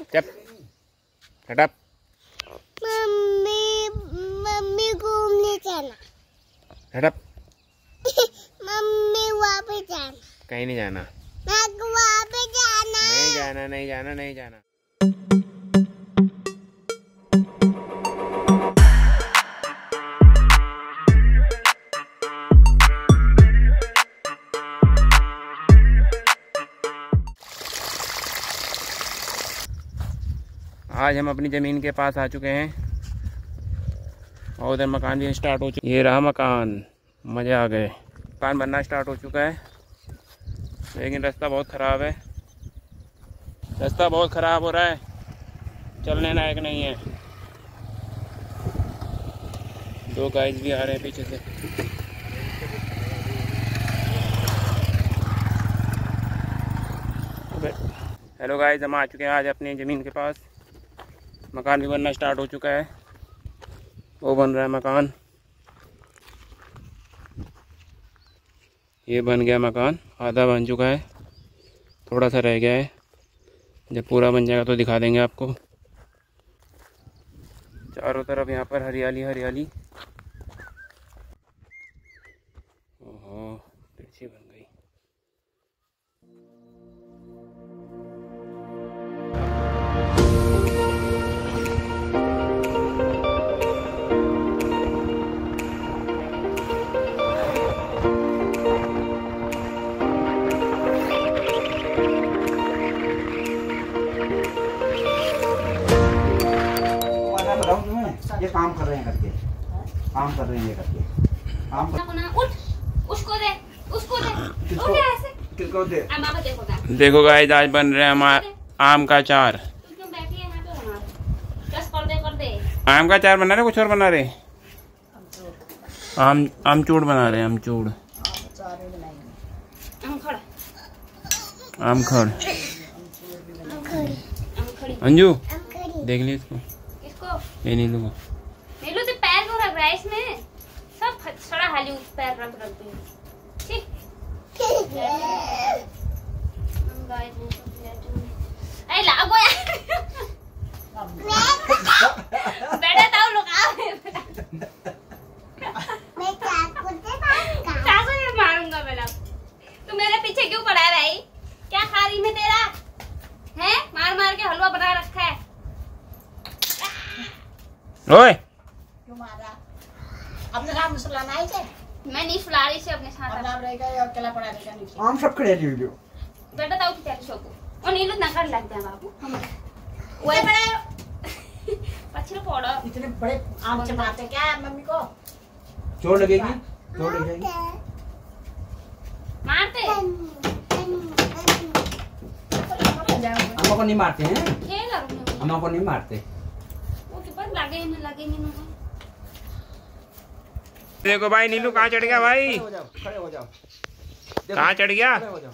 चप हटप। मम्मी घूमने जाना। हटप। मम्मी वहाँ पे जाना। कहीं नहीं जाना। वहाँ पे जाना। नहीं जाना नहीं जाना नहीं जाना। आज हम अपनी ज़मीन के पास आ चुके हैं और उधर मकान भी स्टार्ट हो चुका है। ये रहा मकान, मज़े आ गए। मकान बनना स्टार्ट हो चुका है लेकिन रास्ता बहुत ख़राब है। रास्ता बहुत ख़राब हो रहा है, चलने लायक नहीं है। दो गाइस भी आ रहे हैं पीछे से। हेलो गाइस, हम आ चुके हैं आज अपनी ज़मीन के पास। मकान भी बनना स्टार्ट हो चुका है। वो बन रहा है मकान, ये बन गया मकान, आधा बन चुका है, थोड़ा सा रह गया है। जब पूरा बन जाएगा तो दिखा देंगे आपको। चारों तरफ यहाँ पर हरियाली हरियाली। ओहो, तिरछी बन गई। ये काम कर रहे हैं करके, काम कर रहे हैं करके, काम कर। उठ, उसको दे, उसको दे, उठ ऐसे। किसको दे? देखो गाइस, आज बन रहे हैं हमारा आम का अचार। तुम क्यों बैठी है यहाँ पे? बना बस कर दे। आम का अचार बना रहे, कुछ और बना रहे? आमचूड़ बना रहे हैं, आमचूड़। आमखड़। अंजू देख ली इसको। ये नीलू को। नीलू तो पैर क्यों रख रहा है इसमें? सब सड़ा हाली उस पैर रख दी। ठीक। अरे लागो यार। बेटा ताऊ लोग आओ। मैं चाकू से मारूंगा बेटा। तू मेरे पीछे क्यों पड़ा है भाई? क्या खा रही मैं तेरा? हैं? मार के हलवा बना रखा है। ओए क्यों मारा? अपने साथ में सुलाना है क्या? मैं नहीं सुला रही से अपने साथ। अब रहेगा या अकेला पड़ा रहेगा नीचे? आम सब खड़े लीजिए। बेटा ताऊ की तेरे शोको और नीलू नकर लग जा बाबू। ओए बड़े पछिल पड़ो। इतने बड़े आम चबाते क्या मम्मी को? चोट लगेगी, चोट लग जाएगी। मारते अम्मा को नहीं मारते हैं, खेल करूंगा। अम्मा को नहीं मारते। वो के पास लगे नहीं। देखो भाई, नीलू कहाँ चढ़ गया भाई? खड़े हो जाओ। कहाँ चढ़ गया? खड़े हो जाओ।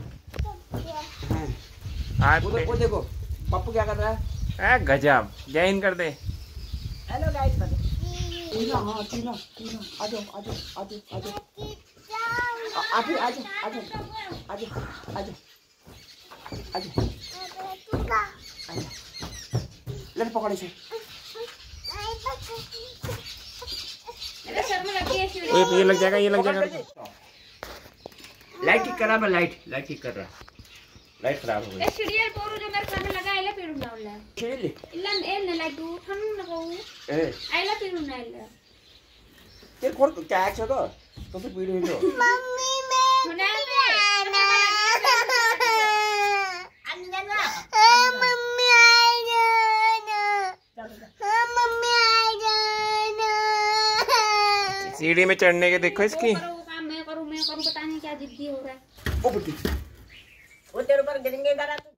वो देखो पप्पू क्या कर रहा है। गजब, जय हिंद कर दे। Hello guys. टीना, हाँ टीना, आ जाओ। ले पकड़े से। मेरे सर में लगी है सीढ़ी। ये लग जाएगा, ये लग जाएगा। लाइट ठीक कर रहा मैं, लाइट ठीक कर रहा। लाइट खराब हो गई। ए सीढ़ी पोरो जो मेरे कान में लगा है ले पेड़ ना ले। सीढ़ी इल्ला एल ने लाइट दू ठन न को। आइला पेड़ ना ले। तेरे खोल क्या एक्शन तो फिर वीडियो जो मम्मी मैं सुना दे। मम्मी आई जाना। सीढ़ी में चढ़ने के देखो इसकी। मैं करूँ पता नहीं क्या जिद्दी हो रहा है। ओ बुद्धि वो तेरे ऊपर गिरेंगे जरा।